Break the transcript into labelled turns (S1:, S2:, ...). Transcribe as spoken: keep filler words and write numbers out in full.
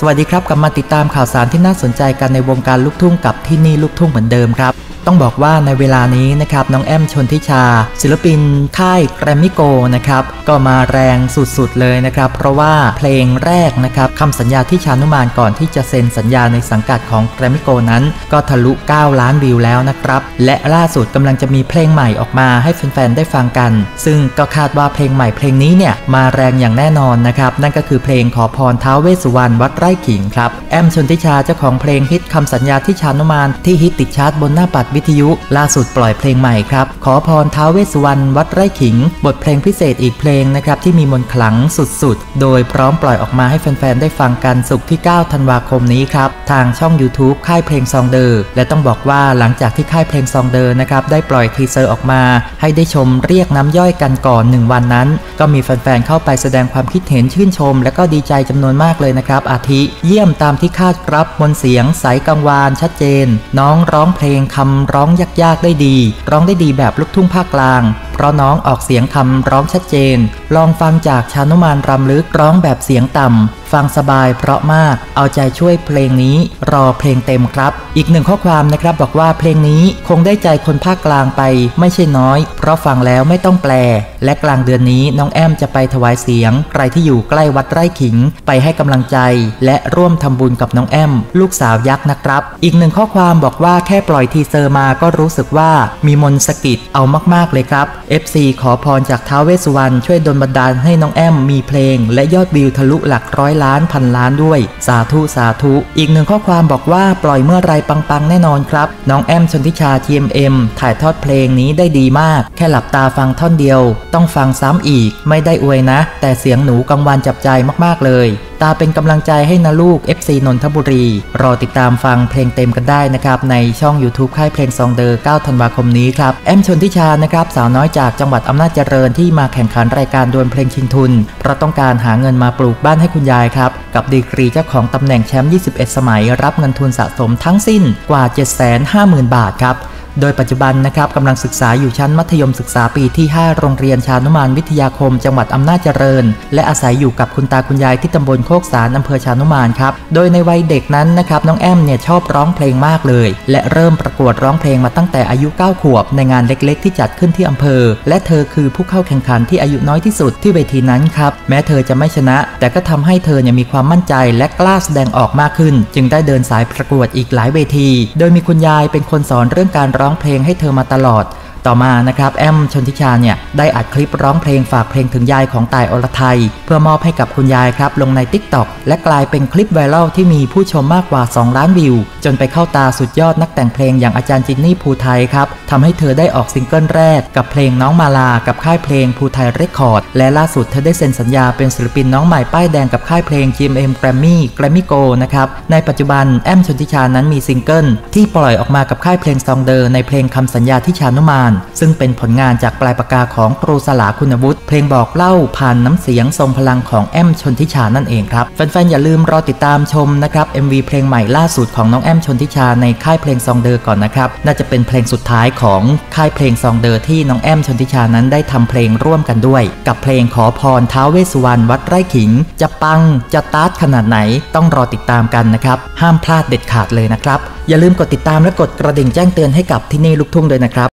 S1: วัสดีครับกลับมาติดตามข่าวสารที่น่าสนใจกันในวงการลูกทุ่งกับที่นี่ลูกทุ่งเหมือนเดิมครับต้องบอกว่าในเวลานี้นะครับน้องแอมชนทิชาศิลปินค่ายแกรมมี่โกนะครับก็มาแรงสุดๆเลยนะครับเพราะว่าเพลงแรกนะครับคำสัญญาที่ชานุมานก่อนที่จะเซ็นสัญญาในสังกัดของแกรมมี่โกนั้นก็ทะลุเก้าล้านวิวแล้วนะครับและล่าสุดกำลังจะมีเพลงใหม่ออกมาให้แฟนๆได้ฟังกันซึ่งก็คาดว่าเพลงใหม่เพลงนี้เนี่ยมาแรงอย่างแน่นอนนะครับนั่นก็คือเพลงขอพรท้าวเวสสุวรรณวัดไร่ขิงครับแอมชนทิชาเจ้าของเพลงฮิตคำสัญญาที่ชานุมานที่ฮิตติดชาร์ตบนหน้าปัดวิทยุล่าสุดปล่อยเพลงใหม่ครับขอพรท้าวเวสสุวรรณวัดไร่ขิงบทเพลงพิเศษอีกเพลงนะครับที่มีมนต์ขลังสุดๆโดยพร้อมปล่อยออกมาให้แฟนๆได้ฟังกันศุกร์ที่เก้าธันวาคมนี้ครับทางช่อง YouTube ค่ายเพลงซองเดอร์และต้องบอกว่าหลังจากที่ค่ายเพลงซองเดอร์นะครับได้ปล่อยทีเซอร์ออกมาให้ได้ชมเรียกน้ำย่อยกันก่อนหนึ่งวันนั้นก็มีแฟนๆเข้าไปแสดงความคิดเห็นชื่นชมและก็ดีใจจำนวนมากเลยนะครับอาทิเยี่ยมตามที่คาดครับมนต์เสียงใสกังวานชัดเจนน้องร้องเพลงคำร้องยากๆได้ดีร้องได้ดีแบบลูกทุ่งภาคกลางเพราะน้องออกเสียงคำร้องชัดเจนลองฟังจากชานุมานรำลึกร้องแบบเสียงต่ำฟังสบายเพราะมากเอาใจช่วยเพลงนี้รอเพลงเต็มครับอีกหนึ่งข้อความนะครับบอกว่าเพลงนี้คงได้ใจคนภาคกลางไปไม่ใช่น้อยเพราะฟังแล้วไม่ต้องแปลและกลางเดือนนี้น้องแอมจะไปถวายเสียงใครที่อยู่ใกล้วัดไร่ขิงไปให้กำลังใจและร่วมทำบุญกับน้องแอมลูกสาวยักษ์นะครับอีกหนึ่งข้อความบอกว่าแค่ปล่อยทีเซอร์มาก็รู้สึกว่ามีมนต์สะกิดเอามากๆเลยครับ เอฟ ซี ขอพรจากท้าวเวสสุวรรณช่วยดลบันดาลให้น้องแอมมีเพลงและยอดวิวทะลุหลักร้อยล้านพันล้านด้วยสาธุสาธุอีกหนึ่งข้อความบอกว่าปล่อยเมื่อไรปังๆแน่นอนครับน้องแอมชนทิชา ที เอ็ม เอ็ม ถ่ายทอดเพลงนี้ได้ดีมากแค่หลับตาฟังท่อนเดียวต้องฟังซ้ำอีกไม่ได้อวยนะแต่เสียงหนูกังวานจับใจมากๆเลยตาเป็นกำลังใจให้นะลูก เอฟ ซี นนทบุรีรอติดตามฟังเพลงเต็มกันได้นะครับในช่อง YouTube ค่ายเพลงซองเดอร์เก้าธันวาคมนี้ครับแอมชนทิชานะครับสาวน้อยจากจังหวัดอำนาจเจริญที่มาแข่งขันรายการดวลเพลงชิงทุนเพราะต้องการหาเงินมาปลูกบ้านให้คุณยายครับกับดีกรีเจ้าของตำแหน่งแชมป์ยี่สิบเอ็ดสมัยรับเงินทุนสะสมทั้งสิ้นกว่า เจ็ดแสนห้าหมื่น บาทครับโดยปัจจุบันนะครับกำลังศึกษาอยู่ชั้นมัธยมศึกษาปีที่ห้าโรงเรียนชานุมานวิทยาคมจังหวัดอำนาจเจริญและอาศัยอยู่กับคุณตาคุณยายที่ตำบลโคกสารอำเภอชานุมานครับโดยในวัยเด็กนั้นนะครับน้องแอมเนี่ยชอบร้องเพลงมากเลยและเริ่มประกวดร้องเพลงมาตั้งแต่อายุเก้าขวบในงานเล็กๆที่จัดขึ้นที่อำเภอและเธอคือผู้เข้าแข่งขันที่อายุน้อยที่สุดที่เวทีนั้นครับแม้เธอจะไม่ชนะแต่ก็ทำให้เธอเนี่ยมีความมั่นใจและกล้าแสดงออกมากขึ้นจึงได้เดินสายประกวดอีกหลายเวทีโดยมีคุณยายเป็นคนสอนเรื่องการร้องเพลงให้เธอมาตลอดต่อมานะครับแอมชนทิชาเนี่ยได้อัดคลิปร้องเพลงฝากเพลงถึงยายของต่ายอรไทยเพื่อมอบให้กับคุณยายครับลงใน ติ๊กต็อก และกลายเป็นคลิปไวรัลที่มีผู้ชมมากกว่าสองล้านวิวจนไปเข้าตาสุดยอดนักแต่งเพลงอย่างอาจารย์จินนี่ภูไทยครับทำให้เธอได้ออกซิงเกิลแรกกับเพลงน้องมาลากับค่ายเพลงภูไทยเรคคอร์ดและล่าสุดเธอได้เซ็นสัญญาเป็นศิลปินน้องใหม่ป้ายแดงกับค่ายเพลง จี เอ็ม เอ็ม Grammy Grammy Go นะครับในปัจจุบันแอมชนทิชานั้นมีซิงเกิลที่ปล่อยออกมากับค่ายเพลงซองเดอร์ในเพลงคำสัญญาที่ชานุมานซึ่งเป็นผลงานจากปลายปากกาของครูสลาคุณวุฒิเพลงบอกเล่าผ่านน้ำเสียงทรงพลังของแอมชนทิชานั่นเองครับแฟนๆอย่าลืมรอติดตามชมนะครับ เอ็ม วี เพลงใหม่ล่าสุดของน้องแอมชนทิชาในค่ายเพลงซองเดอร์ก่อนนะครับน่าจะเป็นเพลงสุดท้ายของค่ายเพลงซองเดอร์ที่น้องแอมชนทิชานั้นได้ทำเพลงร่วมกันด้วยกับเพลงขอพรท้าวเวสสุวรรณวัดไร่ขิงจะปังจะตาร์ทขนาดไหนต้องรอติดตามกันนะครับห้ามพลาดเด็ดขาดเลยนะครับอย่าลืมกดติดตามและกดกระดิ่งแจ้งเตือนให้กับที่นี่ลูกทุ่งด้วยนะครับ